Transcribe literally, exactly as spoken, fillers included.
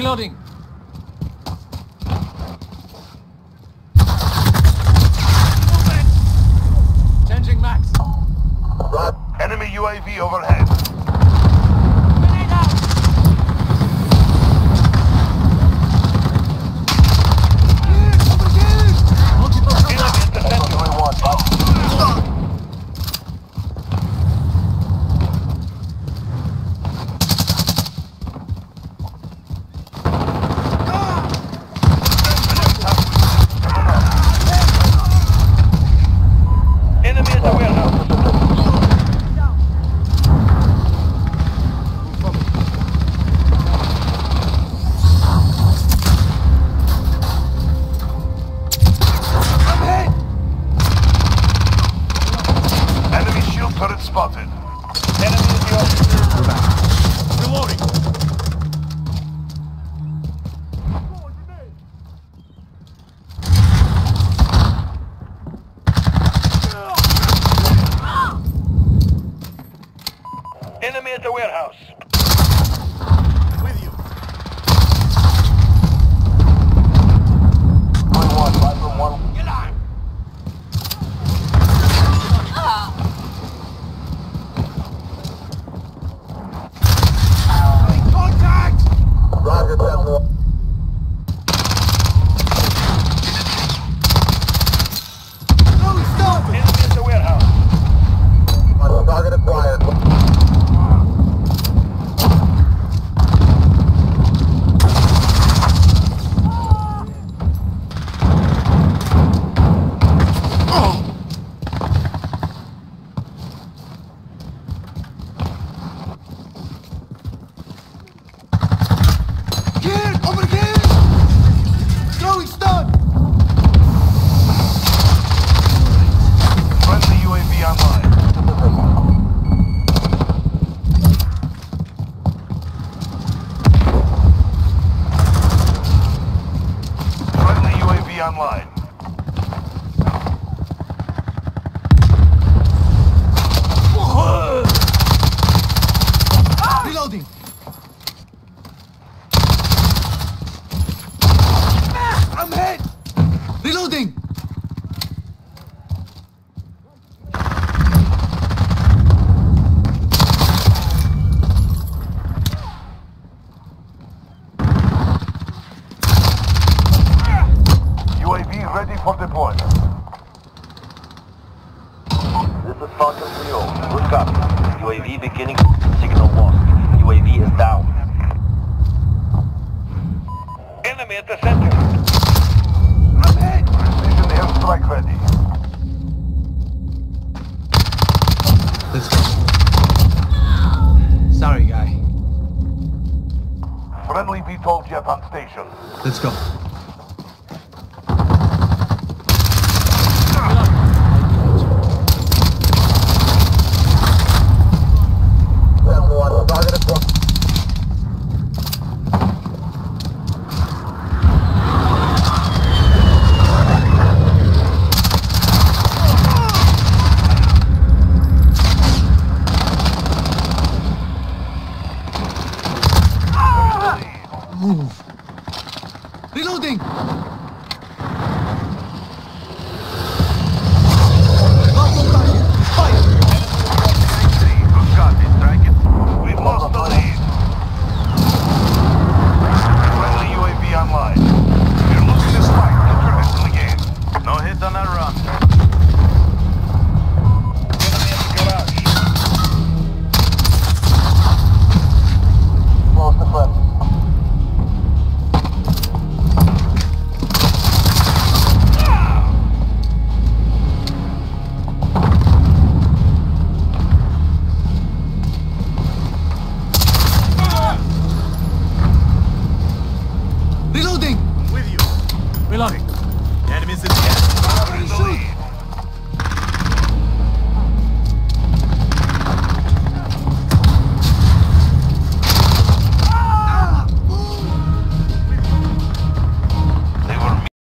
Reloading. Changing max. Right. Enemy U A V overhead. Grenade out. Dude, over dude. Multiple contacts. Enemy one. Enemy at the warehouse. Enemy shield turret spotted. Enemy in the office. We're back. Reloading. Enemy at the warehouse. With you. One one, five from one. Get on. Contact! Roger, Temple. No, stop! Enemy at the warehouse. On target acquired. Kid, over here! Throwing stun! Friendly U A V online. Friendly U A V online. Reloading! I'm hit! Reloading! U A V ready for deployment. This is Falcon three oh. Good copy. U A V beginning. Signal lost. U A V is down. Enemy at the center. I'm hit! Precision airstrike ready. Let's go. Sorry, guy. Friendly V TOL jet on station. Let's go. Move. Reloading! Fire! Good copy. Strike it. We've lost the lead. Friendly U A V online. You're losing this fight. Don't in the game. No hit on that run. Enemy in the garage. Close to friendly. Reloading! With you. Reloading. Enemies in the air. Shoot!